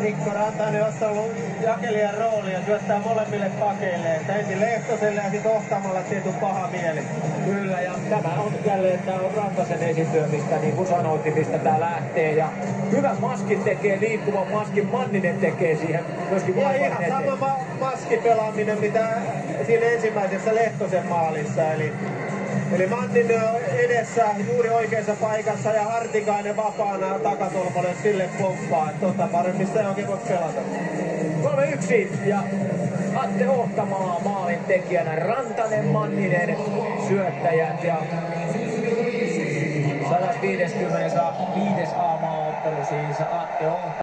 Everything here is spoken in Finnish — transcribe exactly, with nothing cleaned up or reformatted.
Mikko Rantanen ottanut jakelijan roolia ja syöttää molemmille pakeille. Että ensin Lehtoselle ja sitten Ohtamalla tietyn paha mieli. Kyllä, ja tämä on jälleen tämä on Rantasen esityö, mistä niin kuin sanoitin, mistä tää lähtee. Ja hyvän maskin tekee, liikkuvan maskin Manninen tekee siihen myöskin Ja vaivan ihan eteen. sama ma- maskipelaaminen mitä siinä ensimmäisessä Lehtosen maalissa. Eli, eli Manninen on edessä juuri oikeassa paikassa ja Hartikainen vapaana takatolpalle sille pomppaa. Tota paremmin sitä ei oikein voi pelata. kolme yksi ja Atte Ohtamaa maalin tekijänä, Rantanen, Manninen syöttäjät ja sata viisikymmentä A-maaottelu siis Atte Ohtamaa.